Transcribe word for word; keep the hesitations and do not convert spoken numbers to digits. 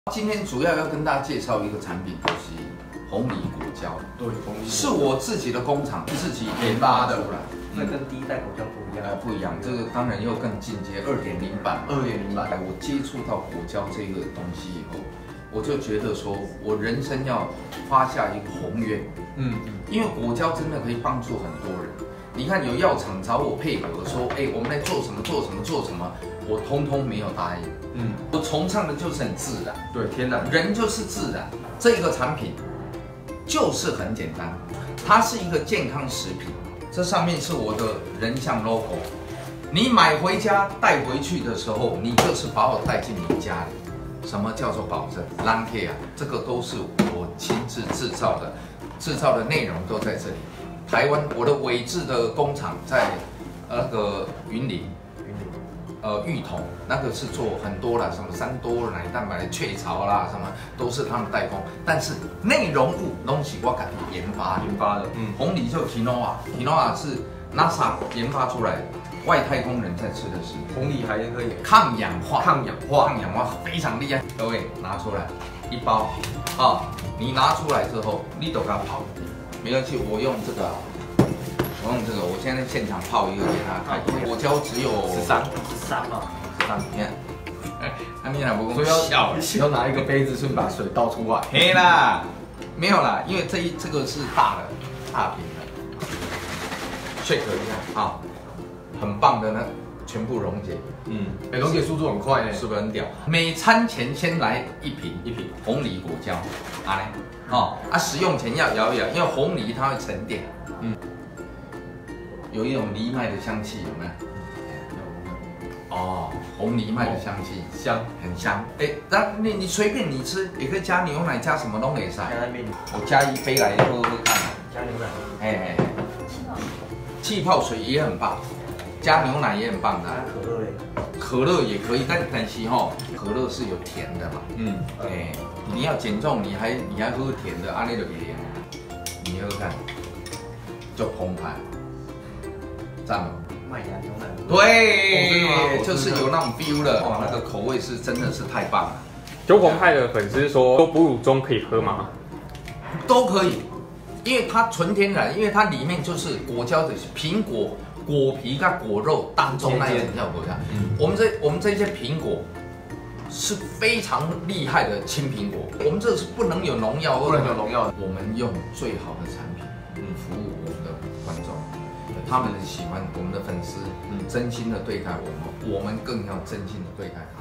今天主要要跟大家介绍一个产品，就是红藜果胶。 对，红藜是我自己的工厂自己研发的。 那跟第一代果胶不一样。 呃，不一样，这个当然又更进阶，二点零版。 二点零版。 我接触到果胶这个东西以后，我就觉得说，我人生要发下一个宏愿。嗯嗯。因为果胶真的可以帮助很多人。你看有药厂找我配合说，哎，我们来做什么做什么做什么，我通通没有答应。嗯，我崇尚的就是很自然， 对，天然， 人就是自然。这个产品就是很简单，它是一个健康食品。这上面是我的人像 logo， 你买回家带回去的时候，你就是把我带进你家里。什么叫做保证 ？Long care 啊，这个都是我亲自制造的，制造的内容都在这里。台湾我的伪制的工厂在那个云林。呃，芋头那个是做很多啦，什么三多奶蛋白、雀巢啦，什么都是他们代工。但是内容物东西我自己研发研发的，嗯， 红藜就 quinoa，quinoa 是 NASA 研发出来的，外太空人在吃的是。 红藜还可以抗氧化， 抗氧化， 抗氧化非常厉害。各位拿出来一包啊，你拿出来之后，你都给它泡，没关系，我用这个。我用这个，我现在现场泡一个给他开。果胶只有十三，十三嘛， 十三。你看，哎，他们俩不跟我笑， 要拿一个杯子，顺便把水倒出来。 嘿啦，没有啦，因为这一这个是大的，大瓶的。shake 一下啊，很棒的呢，全部溶解。嗯， 哎，溶解速度很快呢， 是不是很屌？每餐前先来一瓶一瓶红藜果胶，啊嘞，哦啊，食用前要摇一摇，因为红藜它会沉淀。嗯。有一种藜麦的香气，有没有？哦，红藜麦的香气， 香， 很香。哎，那你你随便你吃，也可以加牛奶，加什么都可以塞。 加面， 我加一杯来喝喝看。 加牛奶。 哎，气泡水也很棒，加牛奶也很棒的。 加可乐嘞？ 可乐也可以，但但是哈，可乐是有甜的嘛。嗯。哎，你要减重，你还你还喝甜的，阿那就别甜。你喝看，就澎湃。赞吗？ 麦芽牛奶。 对，哦、就是有那种 feel 了，哇，那个口味是真的是太棒了。 九孔派的粉丝说，说哺乳中可以喝吗？ 都可以，因为它纯天然，因为它里面就是果胶的苹果果皮跟果肉当中那一种叫果胶。嗯，我们这我们这些苹果是非常厉害的青苹果，我们这是不能有农药， 不能有农药， 我们用最好的产品，嗯，服务我们的观众。他们喜欢我们的粉丝，嗯，真心的对待我们，我们更要真心的对待他。